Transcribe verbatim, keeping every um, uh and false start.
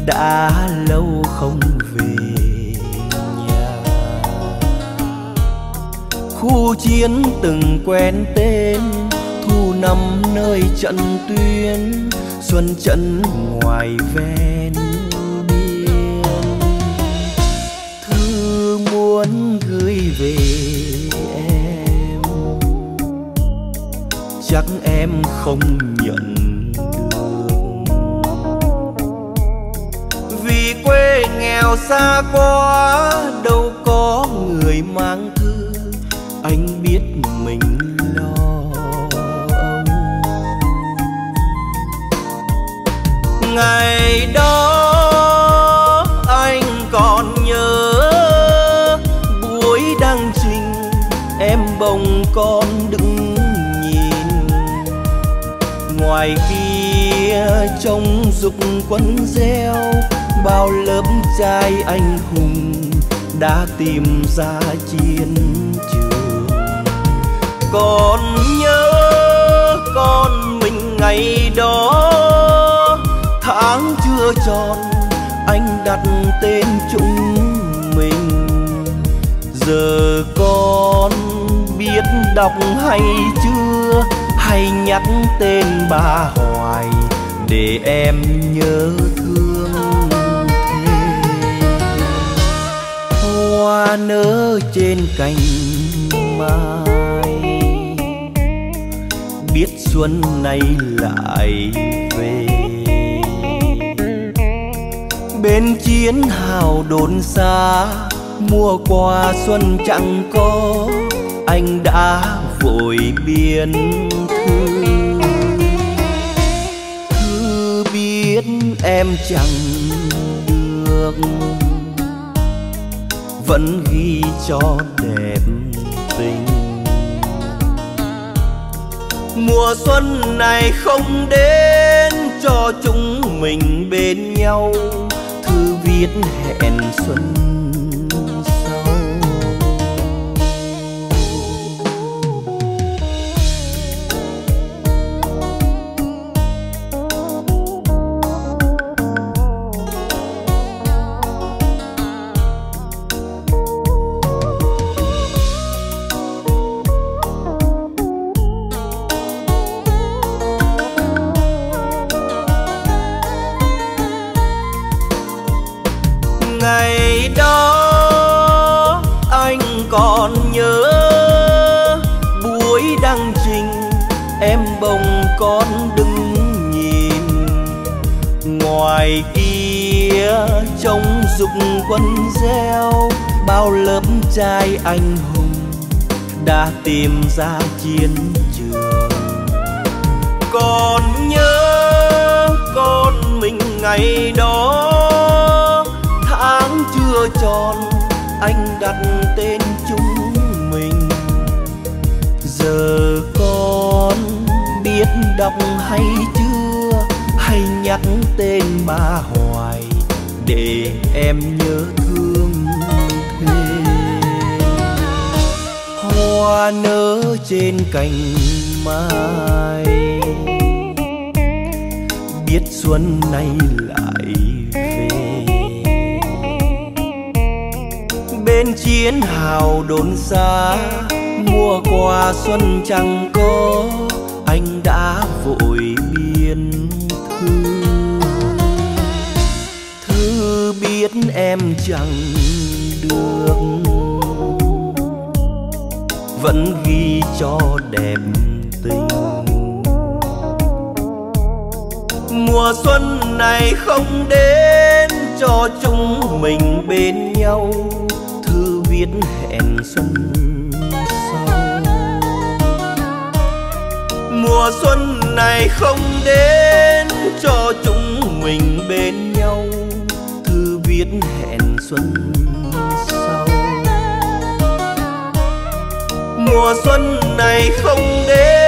đã lâu không về nhà. Khu chiến từng quen tên, thu năm nơi trận tuyến, xuân trận ngoài ven biên. Thư muốn gửi về em, chắc em không nhận được, vì quê nghèo xa quá, đâu có người mang thư. Anh biết mình lo âu. Ngày đó anh còn nhớ, buổi đăng trình em bồng con đứng nhìn. Ngoài kia trông dục quân reo, bao lớp trai anh hùng đã tìm ra chiến trường. Còn nhớ con mình ngày đó, tháng chưa tròn anh đặt tên chúng mình. Giờ con biết đọc hay chưa, hay nhắc tên bà hoài để em nhớ thương thêm. Hoa nở trên cành mai, biết xuân nay lại về. Bên chiến hào đồn xa, mùa qua xuân chẳng có, anh đã vội biên thư. Thư biết em chẳng được, vẫn ghi cho đẹp tình. Mùa xuân này không đến cho chúng mình bên nhau, thư viết hẹn xuân sau. Ngày đó anh còn nhớ, buổi đăng trình em bồng con đứng nhìn. Ngoài kia trông dục quân reo, bao lớp trai anh hùng đã tìm ra chiến trường. Còn nhớ con mình ngày đó, tháng chưa tròn anh đặt tên chúng mình. Giờ con biết đọc hay chưa, hay nhắc tên bà hoài để em nhớ thương thêm. Hoa nở trên cành mai, biết xuân nay lại về. Bên chiến hào đồn xa, mùa qua xuân chẳng có, anh đã vội biên thư. Thư biết em chẳng được, vẫn ghi cho đẹp tình. Mùa xuân này không đến cho chúng mình bên nhau, thư viết hẹn xuân sau. Mùa xuân này không đến cho chúng mình bên nhau, thư viết hẹn xuân sau. Mùa xuân này không đến